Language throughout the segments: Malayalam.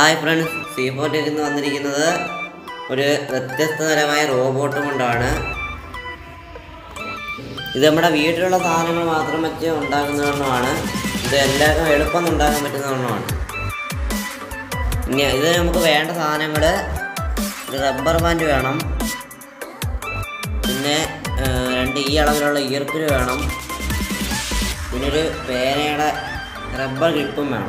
ഹായ് ഫ്രണ്ട്സ്, സീപോർട്ടിൽ നിന്ന് വന്നിരിക്കുന്നത് ഒരു വ്യത്യസ്തതരമായ റോബോട്ട് കൊണ്ടാണ്. ഇത് നമ്മുടെ വീട്ടിലുള്ള സാധനങ്ങൾ മാത്രം വെച്ച് ഉണ്ടാക്കുന്നതാണ്. ഇത് എല്ലാവർക്കും എളുപ്പം ഉണ്ടാക്കാൻ പറ്റുന്നതാണ്. ഇനി ഇത് നമുക്ക് വേണ്ട സാധനങ്ങൾ ഒരു റബ്ബർ ബാൻഡ് വേണം, പിന്നെ 2 ഈ അളവിലുള്ള ഈർക്കിൽ വേണം, പിന്നെ ഒരു പേനയുടെ റബ്ബർ ഗ്രിപ്പും വേണം.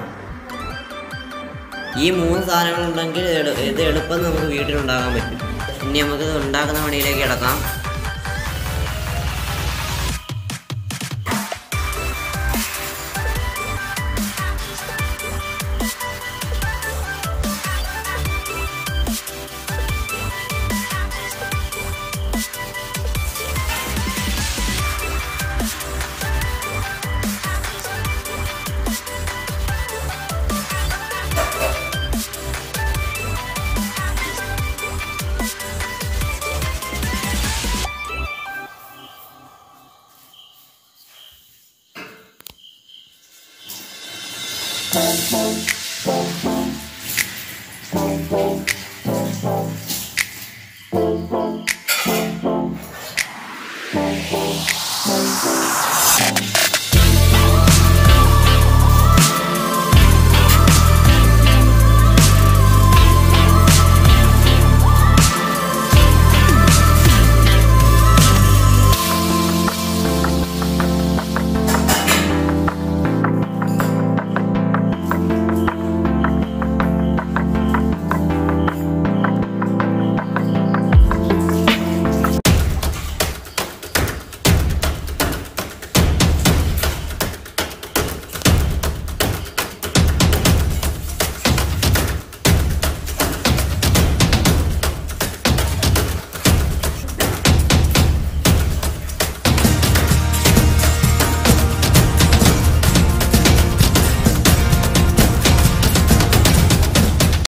ഈ 3 സാധനങ്ങളുണ്ടെങ്കിൽ ഇത് എളുപ്പം നമുക്ക് വീട്ടിലുണ്ടാക്കാൻ പറ്റും. ഇനി നമുക്കിത് ഉണ്ടാക്കുന്ന പണിയിലേക്ക് കിടക്കാം.